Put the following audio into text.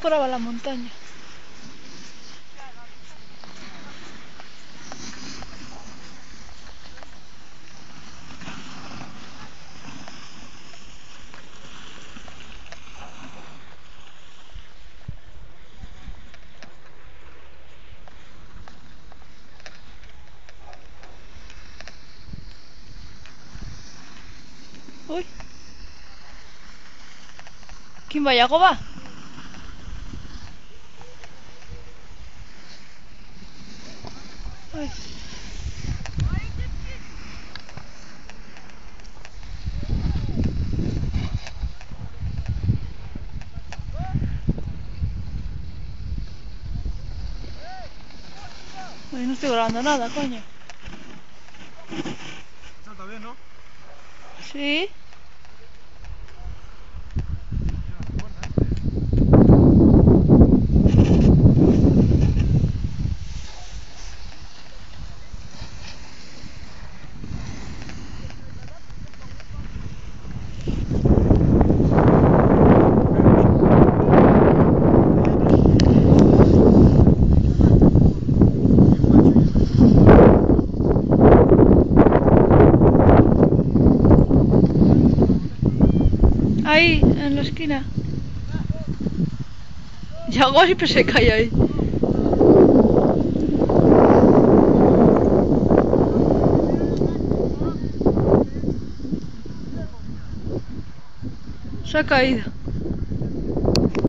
por abajo la montaña. Uy. ¿Quién va? ¿Yago va? Uy. Uy, no estoy grabando nada, coño. Salta bien, ¿no? Sí. Ahí, en la esquina. Yago siempre se cae ahí. Se ha caído.